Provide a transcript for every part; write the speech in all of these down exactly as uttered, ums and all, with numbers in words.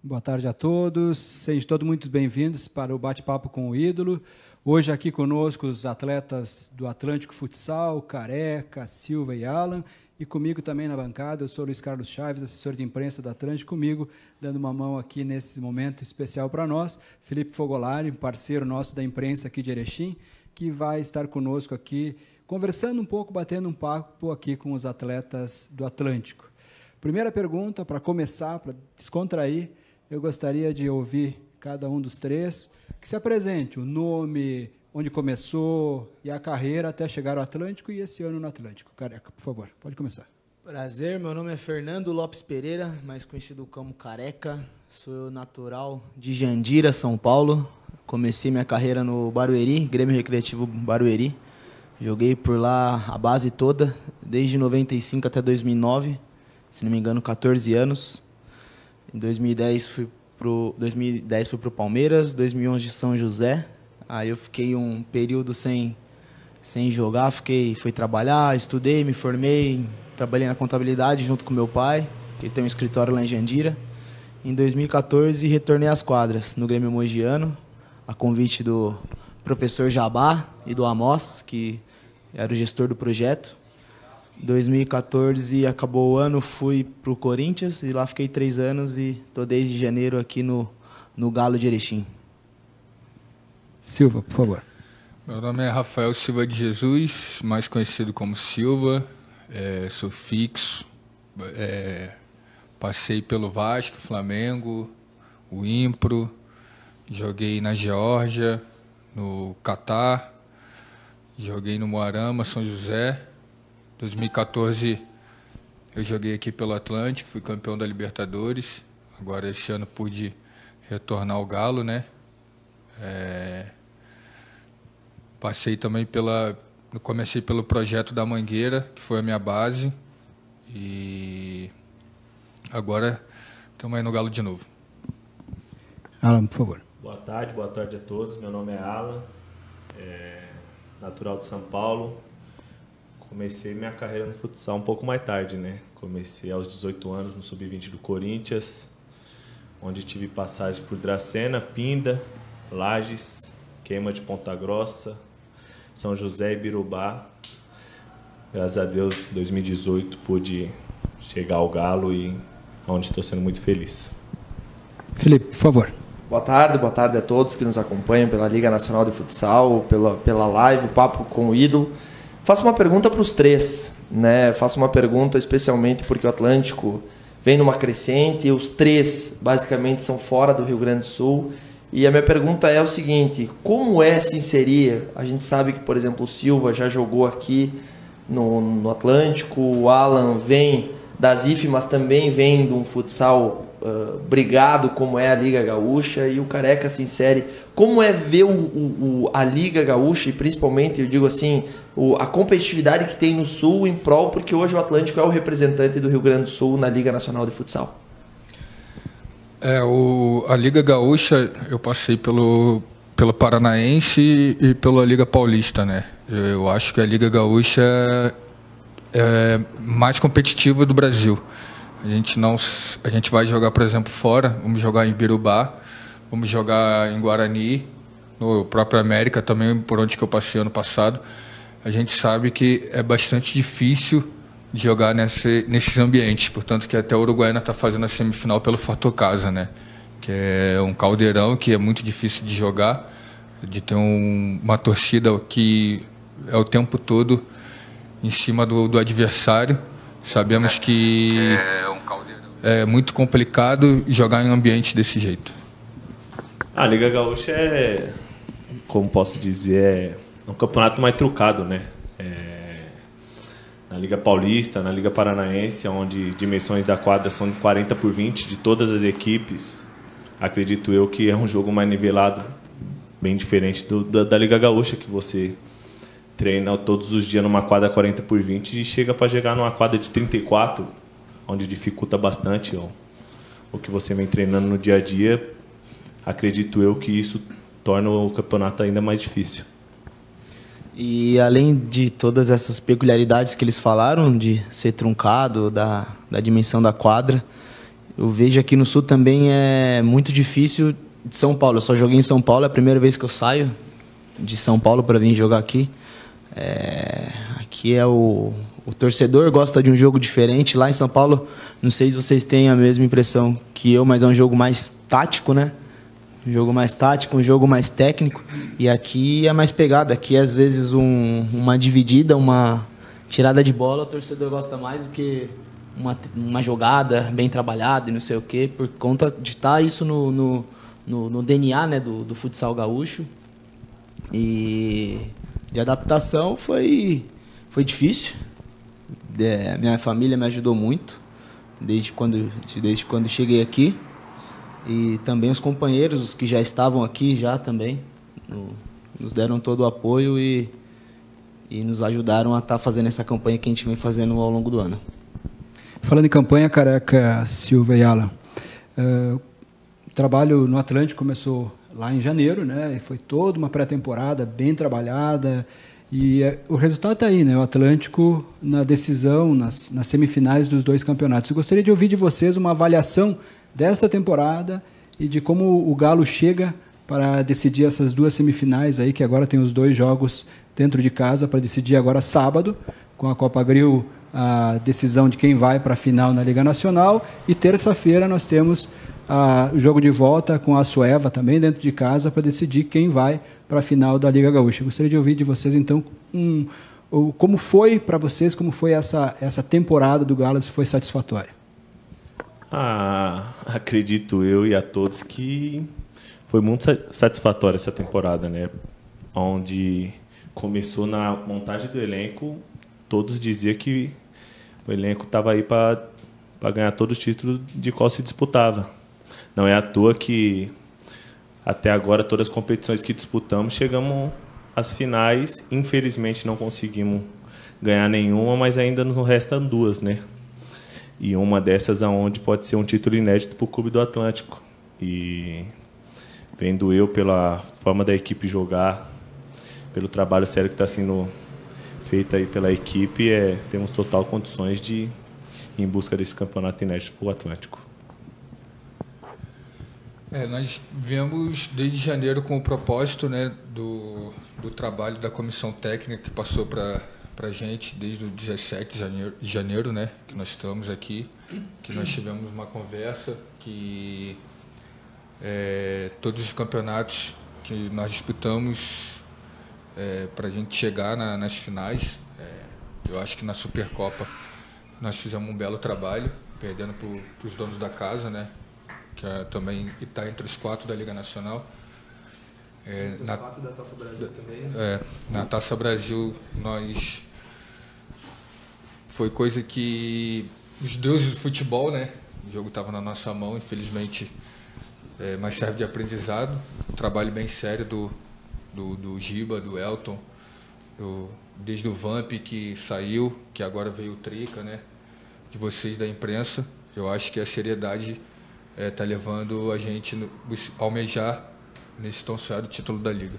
Boa tarde a todos, sejam todos muito bem-vindos para o bate-papo com o ídolo. Hoje aqui conosco os atletas do Atlântico Futsal, Careca, Silva e Alan, e comigo também na bancada, eu sou Luiz Carlos Chaves, assessor de imprensa do Atlântico, comigo dando uma mão aqui nesse momento especial para nós, Felipe Fogolari, parceiro nosso da imprensa aqui de Erechim, que vai estar conosco aqui, conversando um pouco, batendo um papo aqui com os atletas do Atlântico. Primeira pergunta, para começar, para descontrair, eu gostaria de ouvir cada um dos três, que se apresente, o nome, onde começou e a carreira até chegar ao Atlântico e esse ano no Atlântico. Careca, por favor, pode começar. Prazer, meu nome é Fernando Lopes Pereira, mais conhecido como Careca. Sou natural de Jandira, São Paulo. Comecei minha carreira no Barueri, Grêmio Recreativo Barueri. Joguei por lá a base toda, desde noventa e cinco até dois mil e nove, se não me engano, quatorze anos. Em dois mil e dez fui pro dois mil e dez fui pro Palmeiras, dois mil e onze de São José. Aí eu fiquei um período sem sem jogar, fiquei fui trabalhar, estudei, me formei, trabalhei na contabilidade junto com meu pai, que tem um escritório lá em Jandira. Em dois mil e quatorze retornei às quadras no Grêmio Mogiano, a convite do professor Jabá e do Amos, que era o gestor do projeto. Em dois mil e quatorze acabou o ano, fui para o Corinthians e lá fiquei três anos e estou desde janeiro aqui no, no Galo de Erechim. Silva, por favor. Meu nome é Rafael Silva de Jesus, mais conhecido como Silva, é, sou fixo, é, passei pelo Vasco, Flamengo, o Impro, joguei na Geórgia, no Catar, joguei no Moarama, São José. Em dois mil e quatorze eu joguei aqui pelo Atlântico, fui campeão da Libertadores. Agora esse ano pude retornar ao Galo, né? É, passei também pela... Comecei pelo projeto da Mangueira, que foi a minha base. E agora estamos aí no Galo de novo. Alan, por favor. Boa tarde, boa tarde a todos. Meu nome é Alan, é natural de São Paulo. Comecei minha carreira no futsal um pouco mais tarde, né? Comecei aos dezoito anos no sub vinte do Corinthians, onde tive passagens por Dracena, Pinda, Lages, Queima de Ponta Grossa, São José e Birubá. Graças a Deus, em dois mil e dezoito, pude chegar ao Galo e onde estou sendo muito feliz. Felipe, por favor. Boa tarde, boa tarde a todos que nos acompanham pela Liga Nacional de Futsal, pela, pela live, o Papo com o Ídolo. Faço uma pergunta para os três, né? Faço uma pergunta especialmente porque o Atlântico vem numa crescente e os três basicamente são fora do Rio Grande do Sul. E a minha pergunta é o seguinte, como é se inserir? A gente sabe que, por exemplo, o Silva já jogou aqui no, no Atlântico, o Alan vem das I F, mas também vem de um futsal uh, brigado como é a Liga Gaúcha, e o Careca se insere. Como é ver o, o, a Liga Gaúcha e principalmente, eu digo assim, o, a competitividade que tem no Sul em prol, porque hoje o Atlântico é o representante do Rio Grande do Sul na Liga Nacional de Futsal? É, o, a Liga Gaúcha, eu passei pelo, pelo Paranaense e pela Liga Paulista, né? Eu, eu acho que a Liga Gaúcha é mais competitiva do Brasil. A gente não, a gente vai jogar, por exemplo, fora, vamos jogar em Birubá, vamos jogar em Guarani, no próprio América também, por onde que eu passei ano passado. A gente sabe que é bastante difícil de jogar nesse, nesses ambientes, portanto que até o Uruguaiana está fazendo a semifinal pelo Fator Casa, né? Que é um caldeirão que é muito difícil de jogar, de ter um, uma torcida que é o tempo todo em cima do, do adversário. Sabemos que é, um é muito complicado jogar em um ambiente desse jeito. A Liga Gaúcha é, como posso dizer, é um campeonato mais trucado, né? É, na Liga Paulista, na Liga Paranaense, onde dimensões da quadra são de quarenta por vinte de todas as equipes, acredito eu que é um jogo mais nivelado, bem diferente do, da, da Liga Gaúcha, que você treina todos os dias numa quadra quarenta por vinte e chega para chegar numa quadra de trinta e quatro, onde dificulta bastante ó, o que você vem treinando no dia a dia. Acredito eu que isso torna o campeonato ainda mais difícil. E além de todas essas peculiaridades que eles falaram, de ser truncado, da, da dimensão da quadra, eu vejo aqui no Sul também é muito difícil de São Paulo. Eu só joguei em São Paulo, é a primeira vez que eu saio de São Paulo para vir jogar aqui. É, aqui é o, o torcedor gosta de um jogo diferente. Lá em São Paulo, não sei se vocês têm a mesma impressão que eu, mas é um jogo mais tático, né? Um jogo mais tático, um jogo mais técnico. E aqui é mais pegada. Aqui, às vezes, um, uma dividida, uma tirada de bola, o torcedor gosta mais do que uma, uma jogada bem trabalhada e não sei o quê, por conta de estar isso no, no, no, no D N A, né, do, do futsal gaúcho. E de adaptação foi, foi difícil. É, minha família me ajudou muito desde quando, desde quando cheguei aqui. E também os companheiros, os que já estavam aqui já também, no, nos deram todo o apoio e, e nos ajudaram a estar fazendo essa campanha que a gente vem fazendo ao longo do ano. Falando em campanha, Careca, Silva e Alan, uh, o trabalho no Atlântico começou lá em janeiro, né? E foi toda uma pré-temporada bem trabalhada e uh, o resultado está aí, né? O Atlântico na decisão, nas, nas semifinais dos dois campeonatos. Eu gostaria de ouvir de vocês uma avaliação desta temporada e de como o Galo chega para decidir essas duas semifinais aí, que agora tem os dois jogos dentro de casa para decidir agora sábado, com a Copa Grill, a decisão de quem vai para a final na Liga Nacional, e terça-feira nós temos a, o jogo de volta com a Sueva também dentro de casa para decidir quem vai para a final da Liga Gaúcha. Eu gostaria de ouvir de vocês então um, um, como foi para vocês, como foi essa, essa temporada do Galo, se foi satisfatória. Ah, acredito eu e a todos que foi muito satisfatória essa temporada, né? Onde começou na montagem do elenco, todos diziam que o elenco estava aí para ganhar todos os títulos de qual se disputava. Não é à toa que até agora todas as competições que disputamos chegamos às finais. Infelizmente não conseguimos ganhar nenhuma, mas ainda nos restam duas, né? E uma dessas aonde pode ser um título inédito para o Clube do Atlântico. E vendo eu pela forma da equipe jogar, pelo trabalho sério que está sendo feito aí pela equipe, é, temos total condições de ir em busca desse campeonato inédito para o Atlântico. É, nós viemos desde janeiro com o propósito, né, do, do trabalho da comissão técnica que passou para para a gente desde o dezessete de janeiro, de janeiro, né, que nós estamos aqui, que nós tivemos uma conversa, que é, todos os campeonatos que nós disputamos é, para a gente chegar na, nas finais, é, eu acho que na Supercopa nós fizemos um belo trabalho, perdendo para os donos da casa, né, que é, também está entre os quatro da Liga Nacional. É, na, quatro da Taça Brasil também. É, na Taça Brasil nós foi coisa que os deuses do futebol, né? O jogo estava na nossa mão, infelizmente, é, mas serve de aprendizado. Um trabalho bem sério do, do, do Giba, do Elton, do, desde o Vamp que saiu, que agora veio o Trica, né? De vocês da imprensa. Eu acho que a seriedade está é, levando a gente a almejar nesse tão sonhado título da Liga.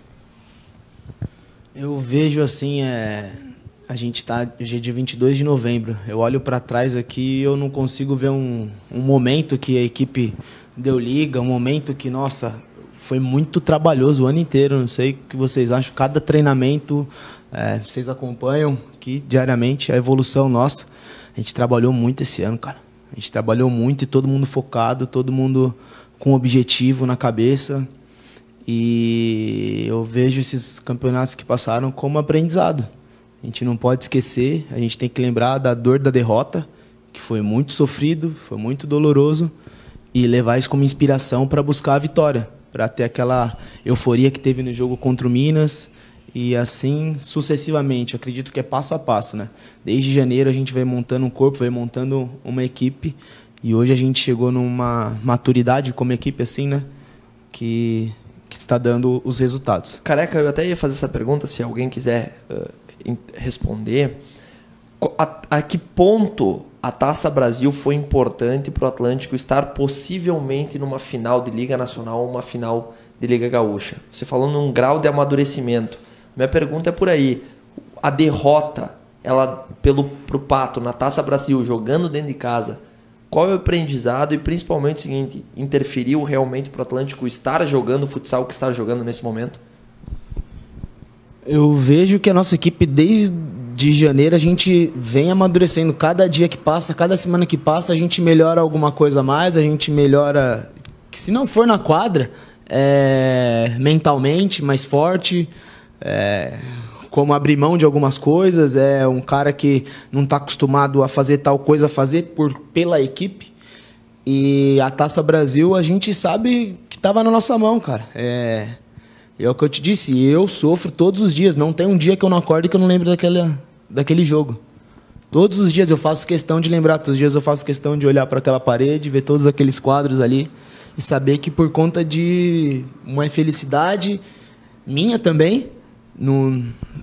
Eu vejo assim, é, a gente está hoje é dia vinte e dois de novembro. Eu olho para trás aqui e eu não consigo ver um, um momento que a equipe deu liga, um momento que, nossa, foi muito trabalhoso o ano inteiro. Não sei o que vocês acham. Cada treinamento, é, vocês acompanham aqui diariamente a evolução nossa. A gente trabalhou muito esse ano, cara. A gente trabalhou muito e todo mundo focado, todo mundo com objetivo na cabeça. E eu vejo esses campeonatos que passaram como aprendizado. A gente não pode esquecer, a gente tem que lembrar da dor da derrota, que foi muito sofrido, foi muito doloroso, e levar isso como inspiração para buscar a vitória, para ter aquela euforia que teve no jogo contra o Minas, e assim sucessivamente. Eu acredito que é passo a passo, né? Desde janeiro a gente vai montando um corpo, vai montando uma equipe, e hoje a gente chegou numa maturidade como equipe assim, né? Que... que está dando os resultados. Careca, eu até ia fazer essa pergunta, se alguém quiser uh, responder. A, a que ponto a Taça Brasil foi importante para o Atlântico estar possivelmente numa final de Liga Nacional ou uma final de Liga Gaúcha? Você falou num grau de amadurecimento. Minha pergunta é por aí. A derrota, ela pelo pro Pato na Taça Brasil, jogando dentro de casa, qual é o aprendizado e principalmente o seguinte, interferiu realmente para o Atlântico estar jogando o futsal que está jogando nesse momento? Eu vejo que a nossa equipe, desde de janeiro, a gente vem amadurecendo. Cada dia que passa, cada semana que passa, a gente melhora alguma coisa a mais, a gente melhora, se não for na quadra, é, mentalmente, mais forte, é, como abrir mão de algumas coisas, é um cara que não está acostumado a fazer tal coisa, a fazer por, pela equipe. E a Taça Brasil, a gente sabe que estava na nossa mão, cara. É... É o que eu te disse, eu sofro todos os dias. Não tem um dia que eu não acordo e que eu não lembro daquele, daquele jogo. Todos os dias eu faço questão de lembrar, todos os dias eu faço questão de olhar para aquela parede, ver todos aqueles quadros ali e saber que por conta de uma infelicidade minha também, no,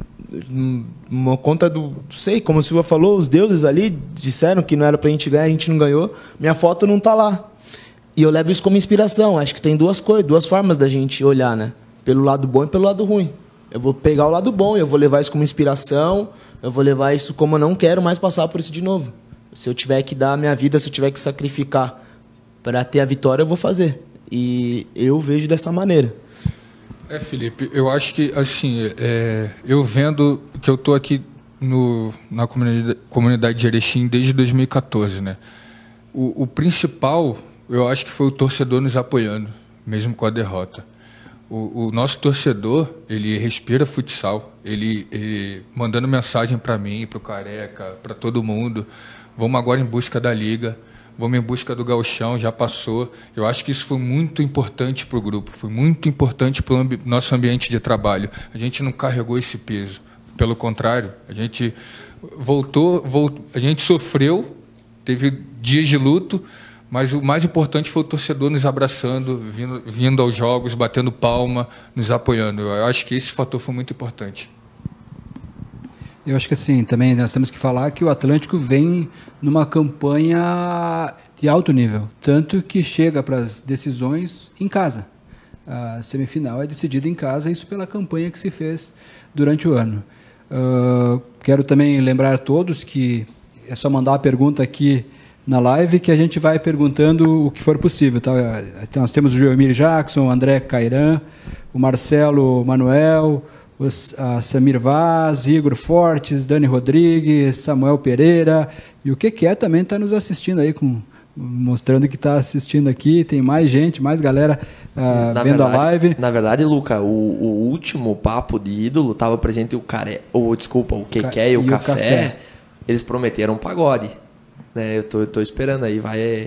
uma conta do... Não sei, como o Silva falou, os deuses ali disseram que não era pra gente ganhar, a gente não ganhou. Minha foto não tá lá. E eu levo isso como inspiração. Acho que tem duas coisas, duas formas da gente olhar, né? Pelo lado bom e pelo lado ruim. Eu vou pegar o lado bom, eu vou levar isso como inspiração, eu vou levar isso como eu não quero mais passar por isso de novo. Se eu tiver que dar a minha vida, se eu tiver que sacrificar para ter a vitória, eu vou fazer. E eu vejo dessa maneira. É, Felipe, eu acho que, assim, é, eu vendo que eu estou aqui no, na comunidade, comunidade de Erechim desde dois mil e quatorze, né? O, o principal, eu acho que foi o torcedor nos apoiando, mesmo com a derrota. O, o nosso torcedor, ele respira futsal, ele, ele mandando mensagem para mim, para o Careca, para todo mundo. Vamos agora em busca da Liga, vamos em busca do Gauchão, já passou. Eu acho que isso foi muito importante para o grupo, foi muito importante para o ambi- nosso ambiente de trabalho. A gente não carregou esse peso, pelo contrário, a gente voltou, voltou a gente sofreu, teve dias de luto, mas o mais importante foi o torcedor nos abraçando, vindo, vindo aos jogos, batendo palma, nos apoiando. Eu acho que esse fator foi muito importante. Eu acho que assim, também nós temos que falar que o Atlântico vem numa campanha de alto nível, tanto que chega para as decisões em casa. A semifinal é decidida em casa, isso pela campanha que se fez durante o ano. Uh, quero também lembrar a todos que é só mandar a pergunta aqui na live que a gente vai perguntando o que for possível. Tá? Então, nós temos o Joelmir Jackson, o André Cairan, o Marcelo Manuel, os, a Samir Vaz, Igor Fortes, Dani Rodrigues, Samuel Pereira, e o que quer também está nos assistindo aí, com, mostrando que está assistindo aqui, tem mais gente, mais galera uh, vendo verdade, a live. Na verdade, Luca, o, o último papo de ídolo estava presente o care... ou desculpa, o Keké e o, e café. o café. Eles prometeram um pagode. Né, eu tô, eu tô esperando aí, vai.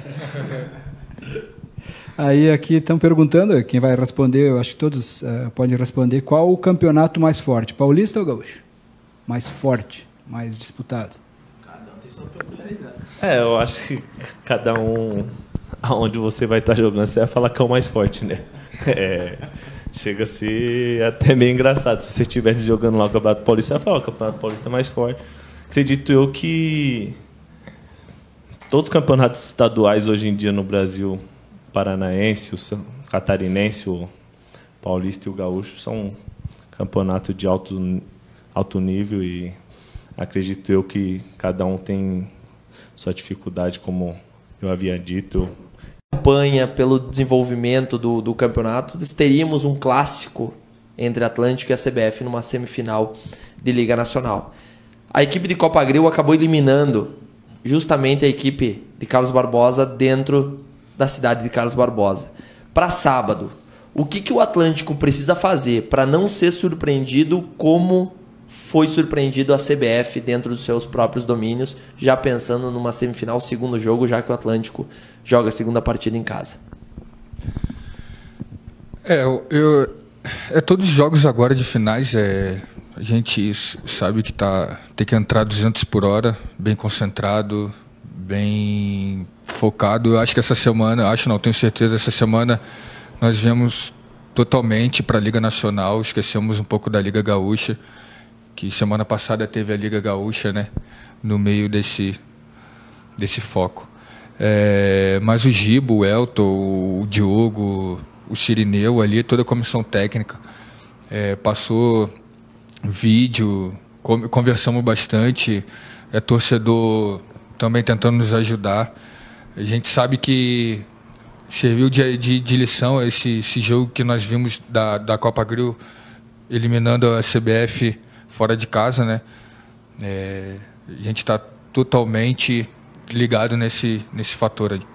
Aí aqui estão perguntando, quem vai responder, eu acho que todos uh, podem responder, qual o campeonato mais forte, paulista ou gaúcho? Mais forte, mais disputado? Cada um tem sua peculiaridade. É, eu acho que cada um, aonde você vai estar jogando, você vai falar que é o mais forte, né? É, chega a ser até meio engraçado. Se você estivesse jogando lá o Campeonato Paulista, você vai falar o Campeonato Paulista é mais forte. Acredito eu que todos os campeonatos estaduais hoje em dia no Brasil, paranaense, o catarinense, o paulista e o gaúcho, são campeonatos de alto, alto nível e acredito eu que cada um tem sua dificuldade, como eu havia dito. Campanha pelo desenvolvimento do, do campeonato, teríamos um clássico entre Atlântico e a C B F numa semifinal de Liga Nacional. A equipe de Copa Grill acabou eliminando justamente a equipe de Carlos Barbosa dentro da cidade de Carlos Barbosa. Para sábado, o que, que o Atlântico precisa fazer para não ser surpreendido como foi surpreendido a C B F dentro dos seus próprios domínios, já pensando numa semifinal, segundo jogo, já que o Atlântico joga a segunda partida em casa? É, eu, eu, é todos os jogos agora de finais, é, a gente sabe que tá, tem que entrar duzentos por hora, bem concentrado, bem focado. Eu acho que essa semana, acho não, tenho certeza, essa semana nós viemos totalmente para a Liga Nacional, esquecemos um pouco da Liga Gaúcha, que semana passada teve a Liga Gaúcha, né, no meio desse, desse foco. É, mas o Gibo, o Elton, o Diogo, o Cirineu ali, toda a comissão técnica, é, passou vídeo, conversamos bastante, é torcedor também tentando nos ajudar. A gente sabe que serviu de, de, de lição esse, esse jogo que nós vimos da, da Copa Grill, eliminando a C B F fora de casa, né? É, a gente está totalmente ligado nesse, nesse fator aí.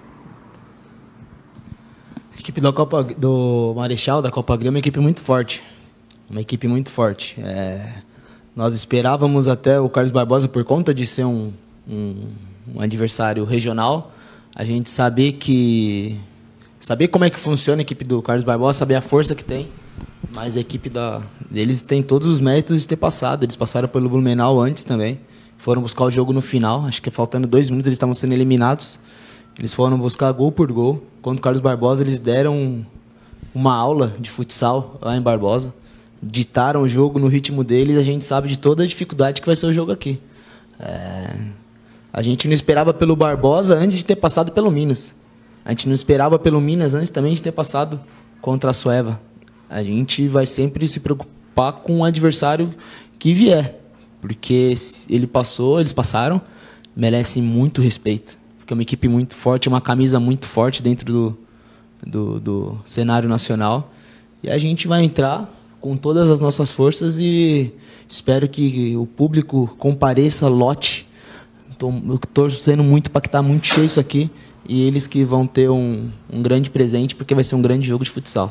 A equipe da Copa, do Marechal, da Copa Grill, é uma equipe muito forte. Uma equipe muito forte. É, nós esperávamos até o Carlos Barbosa, por conta de ser um, um, um adversário regional, a gente saber que saber como é que funciona a equipe do Carlos Barbosa, saber a força que tem, mas a equipe da, deles tem todos os méritos de ter passado. Eles passaram pelo Blumenau antes também, foram buscar o jogo no final, acho que faltando dois minutos eles estavam sendo eliminados, eles foram buscar gol por gol. Contra o Carlos Barbosa eles deram uma aula de futsal lá em Barbosa, ditaram o jogo no ritmo deles, a gente sabe de toda a dificuldade que vai ser o jogo aqui. É, a gente não esperava pelo Barbosa antes de ter passado pelo Minas. A gente não esperava pelo Minas antes também de ter passado contra a Sueva. A gente vai sempre se preocupar com o adversário que vier. Porque ele passou, eles passaram, merecem muito respeito. Porque é uma equipe muito forte, uma camisa muito forte dentro do, do, do cenário nacional. E a gente vai entrar com todas as nossas forças e espero que o público compareça, lote. Estou torcendo muito para que está muito cheio isso aqui. E eles que vão ter um, um grande presente, porque vai ser um grande jogo de futsal.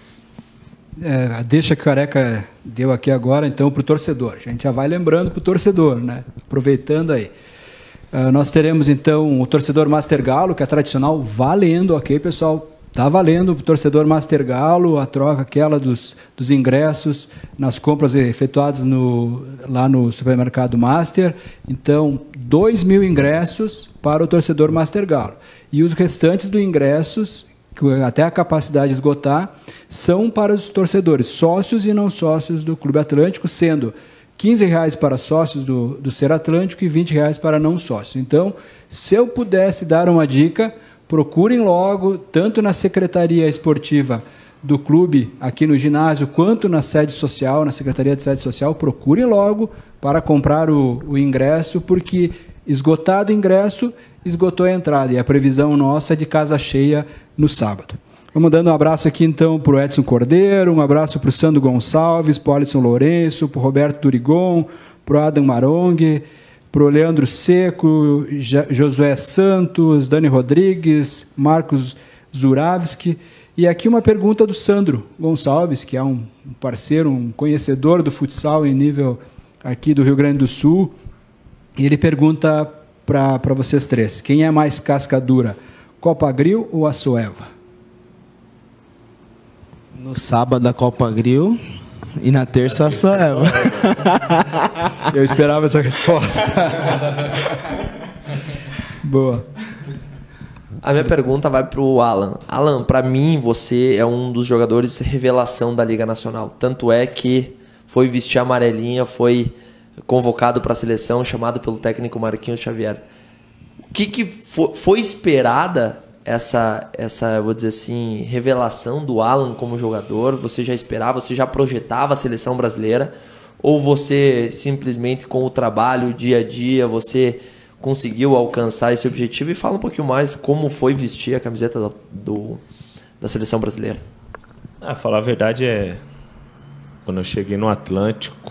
É, a deixa que o Careca deu aqui agora, então, para o torcedor. A gente já vai lembrando para o torcedor, né? Aproveitando aí. Uh, nós teremos, então, o torcedor Master Galo, que é tradicional, valendo, ok, pessoal? Está valendo o torcedor Master Galo, a troca aquela dos, dos ingressos nas compras efetuadas no, lá no supermercado Master. Então, dois mil ingressos para o torcedor Master Galo. E os restantes dos ingressos, até a capacidade de esgotar, são para os torcedores sócios e não sócios do Clube Atlântico, sendo quinze reais para sócios do, do Ser Atlântico e vinte reais para não sócios. Então, se eu pudesse dar uma dica, procurem logo, tanto na Secretaria Esportiva do clube, aqui no ginásio, quanto na sede social, na Secretaria de Sede Social, procurem logo para comprar o, o ingresso, porque esgotado o ingresso, esgotou a entrada, e a previsão nossa é de casa cheia no sábado. Vamos dando um abraço aqui, então, para o Edson Cordeiro, um abraço para o Sandro Gonçalves, para o Alisson Lourenço, para o Roberto Turigon, para o Adam Marongue, para o Leandro Seco, Josué Santos, Dani Rodrigues, Marcos Zuravski. E aqui uma pergunta do Sandro Gonçalves, que é um parceiro, um conhecedor do futsal em nível aqui do Rio Grande do Sul. E ele pergunta para vocês três, quem é mais casca dura, Copa Grill ou a Sueva? No sábado a Copa Grill e na terça a Sueva. Eu esperava essa resposta. Boa. A minha pergunta vai para o Alan. Alan, para mim você é um dos jogadores revelação da Liga Nacional. Tanto é que foi vestir a amarelinha, foi convocado para a seleção, chamado pelo técnico Marquinhos Xavier. O que, que foi, foi esperada essa, essa, vou dizer assim, revelação do Alan como jogador? Você já esperava, você já projetava a seleção brasileira? Ou você simplesmente com o trabalho, dia a dia, você conseguiu alcançar esse objetivo? E fala um pouquinho mais como foi vestir a camiseta da, do, da seleção brasileira. Ah, falar a verdade é, quando eu cheguei no Atlântico,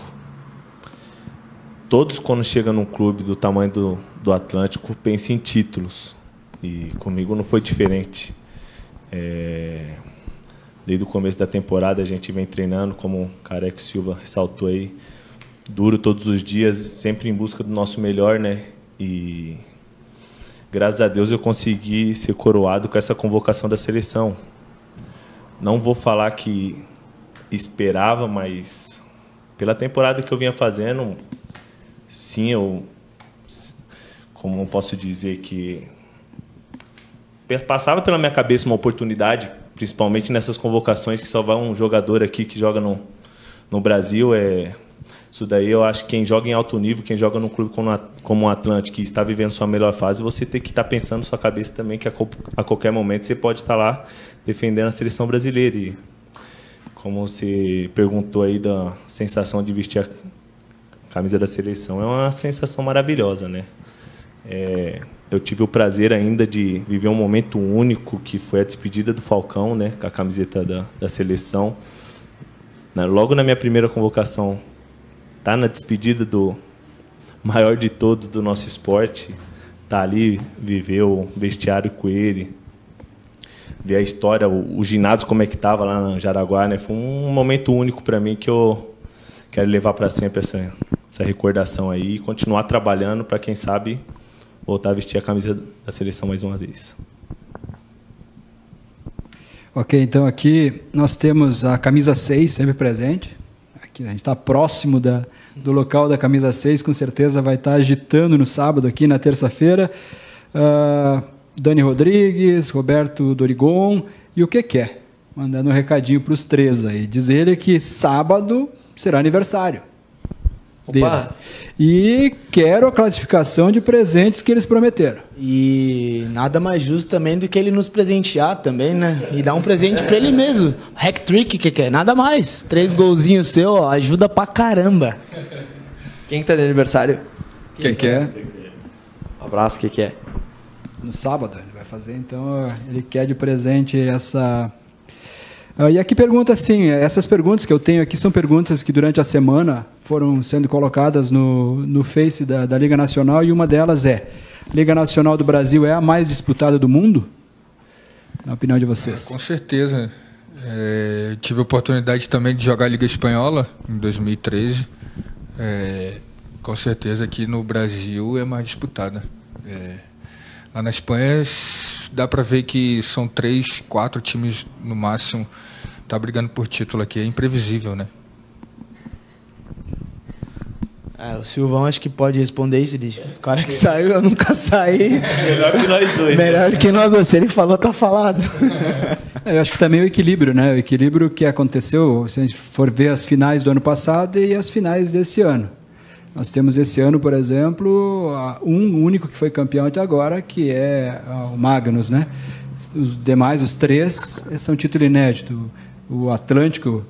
todos quando chegam num clube do tamanho do, do Atlântico pensam em títulos. E comigo não foi diferente. É, desde o começo da temporada a gente vem treinando, como o Careca Silva ressaltou aí, duro todos os dias, sempre em busca do nosso melhor, né? E graças a Deus eu consegui ser coroado com essa convocação da seleção. Não vou falar que esperava, mas pela temporada que eu vinha fazendo, sim, eu, como eu posso dizer que passava pela minha cabeça uma oportunidade, principalmente nessas convocações que só vai um jogador aqui que joga no, no Brasil. É, isso daí eu acho que quem joga em alto nível, quem joga num clube como, como o Atlântico, que está vivendo sua melhor fase, você tem que estar pensando na sua cabeça também que a, a qualquer momento você pode estar lá defendendo a seleção brasileira. E como você perguntou aí da sensação de vestir a camisa da seleção, é uma sensação maravilhosa, né? É, eu tive o prazer ainda de viver um momento único, que foi a despedida do Falcão, né, com a camiseta da, da seleção. Na, logo na minha primeira convocação, tá na despedida do maior de todos do nosso esporte, tá ali, viver o vestiário com ele, ver a história, o, o ginásio como é que estava lá na Jaraguá, né? Foi um momento único para mim que eu quero levar para sempre essa, essa recordação aí e continuar trabalhando para, quem sabe, voltar a vestir a camisa da seleção mais uma vez. Ok, então aqui nós temos a camisa seis sempre presente. Aqui a gente está próximo da, do local da camisa seis, com certeza vai estar agitando no sábado aqui na terça-feira. Uh, Dani Rodrigues, Roberto Dorigon e o que quer, mandando um recadinho para os três aí. Diz ele que sábado será aniversário dele. E quero a classificação de presentes que eles prometeram. E nada mais justo também do que ele nos presentear também, né? E dar um presente para ele mesmo. Hack-trick, que que é? Nada mais. Três golzinhos seu, ó, ajuda pra caramba. Quem que tá de aniversário? Quem quer? Um abraço, quem quer? No sábado ele vai fazer, então ele quer de presente essa... Uh, e aqui pergunta assim, essas perguntas que eu tenho aqui são perguntas que durante a semana foram sendo colocadas no, no Face da, da Liga Nacional, e uma delas é: Liga Nacional do Brasil é a mais disputada do mundo? Na opinião de vocês. É, com certeza. É, tive a oportunidade também de jogar a Liga Espanhola em dois mil e treze. É, com certeza aqui no Brasil é mais disputada. É, lá na Espanha dá para ver que são três, quatro times no máximo tá brigando por título aqui. É imprevisível, né? É, o Silvão acho que pode responder isso. Ele, o cara que saiu, eu nunca saí. Melhor que nós dois. Melhor que nós dois. Se ele falou, tá falado. É, eu acho que também o equilíbrio, né? O equilíbrio que aconteceu, se a gente for ver as finais do ano passado e as finais desse ano. Nós temos esse ano, por exemplo, um único que foi campeão até agora, que é o Magnus, né? Os demais, os três, são título inédito. O Atlântico,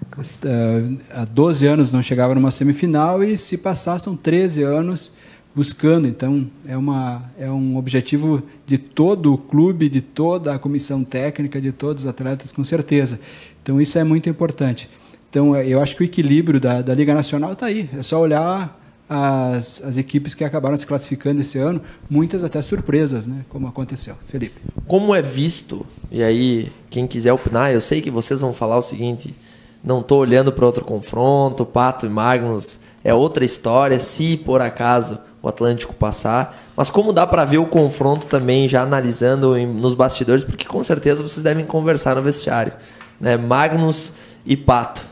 há doze anos não chegava numa semifinal, e se passar são treze anos buscando. Então, é, uma, é um objetivo de todo o clube, de toda a comissão técnica, de todos os atletas, com certeza. Então, isso é muito importante. Então, eu acho que o equilíbrio da, da Liga Nacional está aí. É só olhar as, as equipes que acabaram se classificando esse ano, muitas até surpresas, né, como aconteceu. Felipe. Como é visto, e aí, quem quiser opinar, eu sei que vocês vão falar o seguinte: não estou olhando para outro confronto, Pato e Magnus é outra história, se por acaso o Atlântico passar, mas como dá para ver o confronto também, já analisando em, nos bastidores, porque com certeza vocês devem conversar no vestiário, né? Magnus e Pato.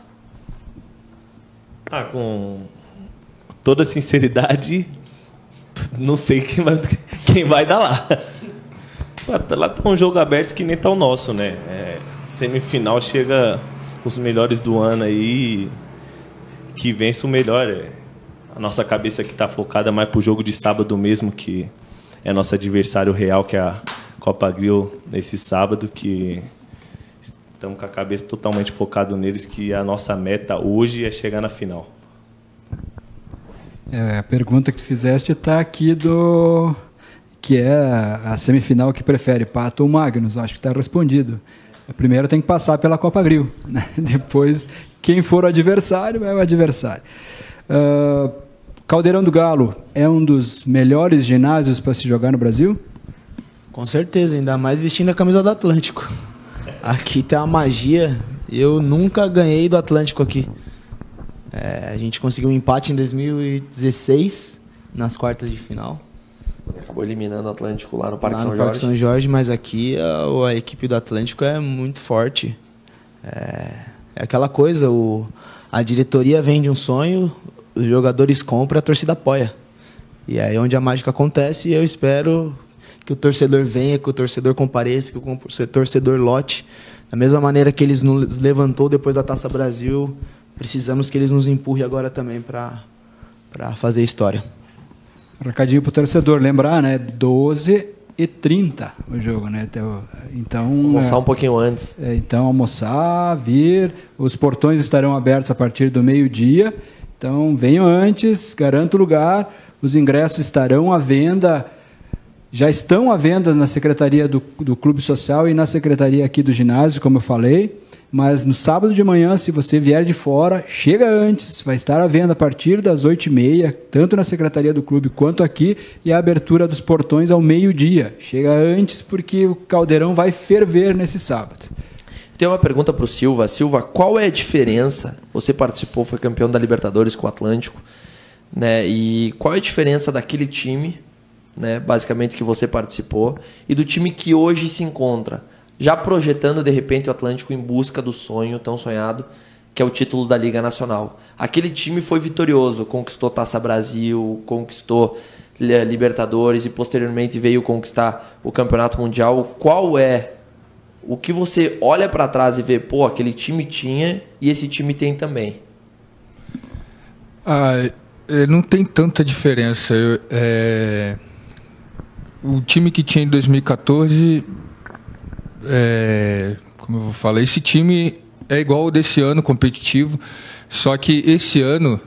Ah, com toda sinceridade, não sei quem vai, quem vai dar lá. Lá tá um jogo aberto que nem tá o nosso, né? É, semifinal chega os melhores do ano aí, que vence o melhor. É. A nossa cabeça aqui tá focada mais pro jogo de sábado mesmo, que é nosso adversário real, que é a Copa Grill, nesse sábado, que estamos com a cabeça totalmente focada neles, que a nossa meta hoje é chegar na final. É, a pergunta que tu fizeste está aqui do... que é a semifinal que prefere, Pato ou Magnus. Acho que está respondido. Primeiro tem que passar pela Copa Grill, né? Depois, quem for o adversário, é o adversário. Uh, Caldeirão do Galo é um dos melhores ginásios para se jogar no Brasil? Com certeza, ainda mais vestindo a camisa do Atlântico. Aqui tem uma magia. Eu nunca ganhei do Atlântico aqui. É, a gente conseguiu um empate em dois mil e dezesseis, nas quartas de final. Acabou eliminando o Atlântico lá no Parque lá São no Jorge. Parque São Jorge, mas aqui a, a equipe do Atlântico é muito forte. É, é aquela coisa, o, a diretoria vende um sonho, os jogadores compram, a torcida apoia. E é aí onde a mágica acontece, e eu espero que o torcedor venha, que o torcedor compareça, que o torcedor lote. Da mesma maneira que eles nos levantou depois da Taça Brasil, precisamos que eles nos empurrem agora também para para fazer história. Recadinho para o torcedor, lembrar, né? doze e trinta o jogo, né? Então, almoçar é, um pouquinho antes. É, então, almoçar, vir. Os portões estarão abertos a partir do meio-dia. Então, venham antes, garanta o lugar. Os ingressos estarão à venda já estão à venda na secretaria do, do Clube Social e na secretaria aqui do ginásio, como eu falei. Mas no sábado de manhã, se você vier de fora, chega antes, vai estar à venda a partir das oito e meia, tanto na secretaria do clube quanto aqui, e a abertura dos portões ao meio-dia. Chega antes porque o caldeirão vai ferver nesse sábado. Tem uma pergunta para o Silva. Silva, qual é a diferença? Você participou, foi campeão da Libertadores com o Atlântico, né? E qual é a diferença daquele time, né, basicamente, que você participou, e do time que hoje se encontra? Já projetando, de repente, o Atlântico em busca do sonho tão sonhado, que é o título da Liga Nacional. Aquele time foi vitorioso, conquistou Taça Brasil, conquistou Libertadores e posteriormente veio conquistar o Campeonato Mundial. Qual é o que você olha para trás e vê, pô, aquele time tinha e esse time tem também? Ah, não tem tanta diferença. Eu, é... O time que tinha em dois mil e quatorze... É, como eu falei, esse time é igual ao desse ano, competitivo, só que esse ano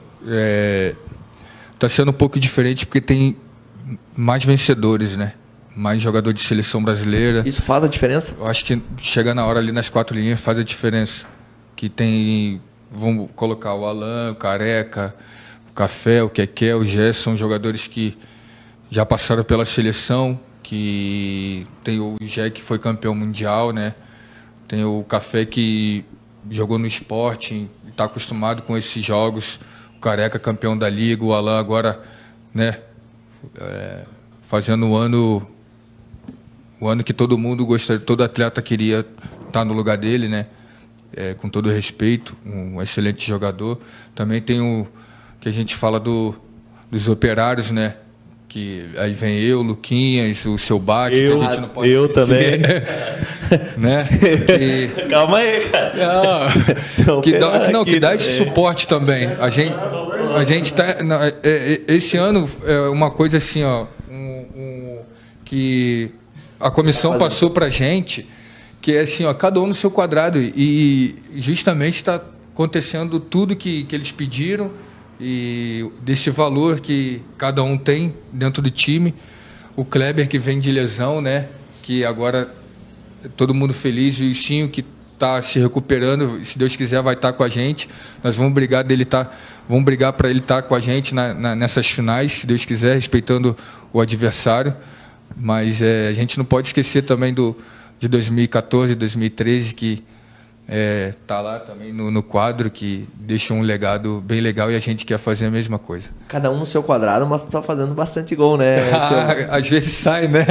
está é, sendo um pouco diferente porque tem mais vencedores, né? Mais jogador de seleção brasileira. Isso faz a diferença? Eu acho que chega na hora ali nas quatro linhas faz a diferença. Que tem, vamos colocar o Alan, o Careca, o Café, o Keké, o Gerson, são jogadores que já passaram pela seleção, que tem o Jack que foi campeão mundial, né? Tem o Café que jogou no Sporting, está acostumado com esses jogos. O Careca campeão da Liga, o Alan agora, né? É, fazendo o ano, o ano que todo mundo gostaria, todo atleta queria estar no lugar dele, né? É, com todo respeito, um excelente jogador. Também tem o que a gente fala do, dos operários, né? Que aí vem eu, Luquinhas, o seu Bate, eu, que a gente não pode eu esquecer, também. Né? Que, calma aí, cara. Não, que dá, que, não, que dá esse suporte também. A gente, a gente tá, não, é, é, esse ano é uma coisa assim, ó, um, um, que a comissão passou para a gente, que é assim, ó, cada um no seu quadrado, e justamente está acontecendo tudo que, que eles pediram, e desse valor que cada um tem dentro do time. O Kleber, que vem de lesão, né? Que agora todo mundo feliz, e o Icinho, que está se recuperando, se Deus quiser vai estar com a gente. Nós vamos brigar dele tá, vamos brigar para ele estar com a gente na, na, nessas finais, se Deus quiser, respeitando o adversário. Mas é, a gente não pode esquecer também do de dois mil e quatorze, dois mil e treze, que É, tá lá também no, no quadro, que deixa um legado bem legal, e a gente quer fazer a mesma coisa. Cada um no seu quadrado, mas só fazendo bastante gol, né? Ah, às vezes sai, né?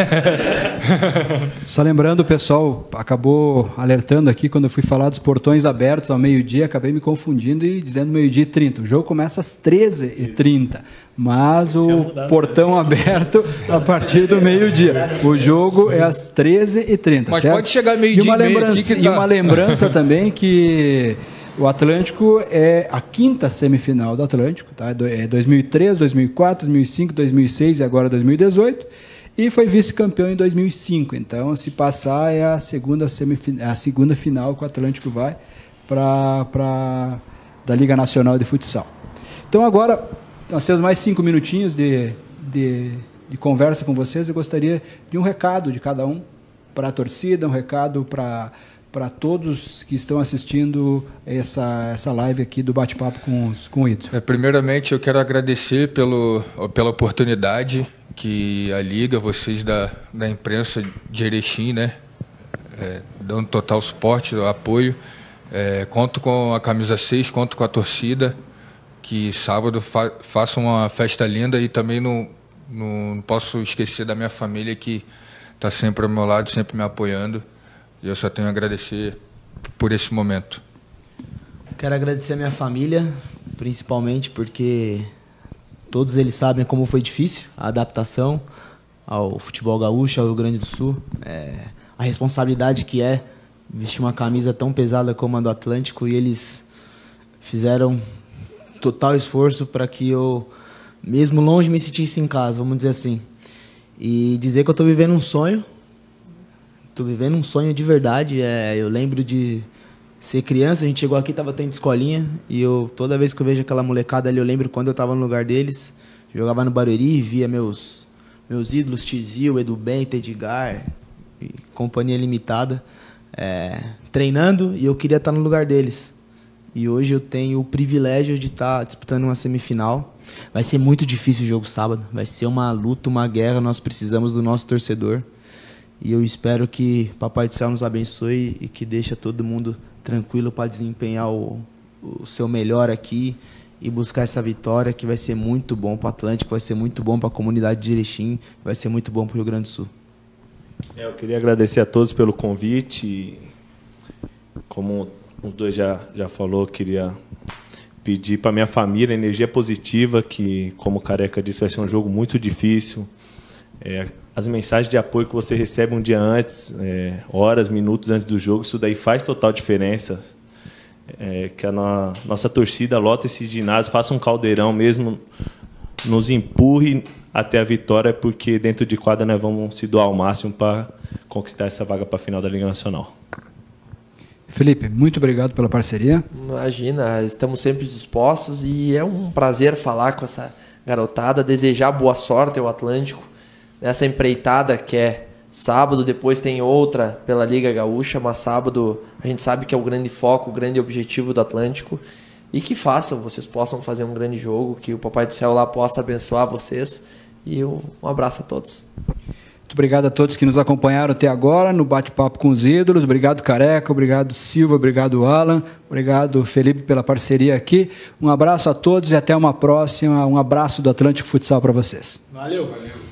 Só lembrando, o pessoal acabou alertando aqui quando eu fui falar dos portões abertos ao meio-dia, acabei me confundindo e dizendo meio-dia e trinta. O jogo começa às treze e trinta, mas o mudado, portão né? aberto a partir do meio-dia. O jogo é às treze e trinta. Mas certo? Pode chegar meio-dia e meio aqui que tá... E uma lembrança também que o Atlântico é a quinta semifinal do Atlântico, tá? É dois mil e três, dois mil e quatro, dois mil e cinco, dois mil e seis e agora dois mil e dezoito, e foi vice-campeão em dois mil e cinco. Então, se passar, é a segunda, semifina, a segunda final que o Atlântico vai para para da Liga Nacional de Futsal. Então, agora, nós temos mais cinco minutinhos de, de, de conversa com vocês. Eu gostaria de um recado de cada um para a torcida, um recado para... para todos que estão assistindo essa, essa live aqui do Bate-Papo com, com o Ito. É, primeiramente, eu quero agradecer pelo, pela oportunidade que a Liga, vocês da, da imprensa de Erechim, né, é, dando total suporte, apoio. É, conto com a camisa seis, conto com a torcida, que sábado fa faça uma festa linda, e também não, não posso esquecer da minha família, que está sempre ao meu lado, sempre me apoiando. E eu só tenho a agradecer por esse momento. Quero agradecer a minha família, principalmente porque todos eles sabem como foi difícil a adaptação ao futebol gaúcho, ao Rio Grande do Sul. É, a responsabilidade que é vestir uma camisa tão pesada como a do Atlântico, e eles fizeram total esforço para que eu, mesmo longe, me sentisse em casa, vamos dizer assim. E dizer que eu estou vivendo um sonho. Estou vivendo um sonho de verdade. É, eu lembro de ser criança, a gente chegou aqui, estava tendo escolinha, e eu, toda vez que eu vejo aquela molecada ali, eu lembro quando eu estava no lugar deles, jogava no Barueri, via meus, meus ídolos, Tizil, Edu Bento, Edgar, e companhia limitada, é, treinando, e eu queria estar no lugar deles. E hoje eu tenho o privilégio de estar disputando uma semifinal. Vai ser muito difícil o jogo sábado, vai ser uma luta, uma guerra, nós precisamos do nosso torcedor. E eu espero que Papai do Céu nos abençoe e que deixe todo mundo tranquilo para desempenhar o, o seu melhor aqui e buscar essa vitória, que vai ser muito bom para o Atlântico, vai ser muito bom para a comunidade de Erechim, vai ser muito bom para o Rio Grande do Sul. É, eu queria agradecer a todos pelo convite. Como os dois já, já falou, queria pedir para minha família energia positiva, que, como o Careca disse, vai ser um jogo muito difícil. É, as mensagens de apoio que você recebe um dia antes, é, horas, minutos antes do jogo, isso daí faz total diferença. É, que a no, nossa torcida lota esses ginásios, faça um caldeirão mesmo, nos empurre até a vitória, porque dentro de quadra nós vamos se doar ao máximo para conquistar essa vaga para a final da Liga Nacional. Felipe, muito obrigado pela parceria. Imagina, estamos sempre dispostos e é um prazer falar com essa garotada, desejar boa sorte ao Atlântico nessa empreitada que é sábado, depois tem outra pela Liga Gaúcha, mas sábado a gente sabe que é o grande foco, o grande objetivo do Atlântico, e que façam, vocês possam fazer um grande jogo, que o Papai do Céu lá possa abençoar vocês, e um abraço a todos. Muito obrigado a todos que nos acompanharam até agora no Bate-Papo com os Ídolos. Obrigado, Careca. Obrigado, Silva. Obrigado, Alan. Obrigado, Felipe, pela parceria aqui. Um abraço a todos e até uma próxima. Um abraço do Atlântico Futsal para vocês. Valeu. Valeu.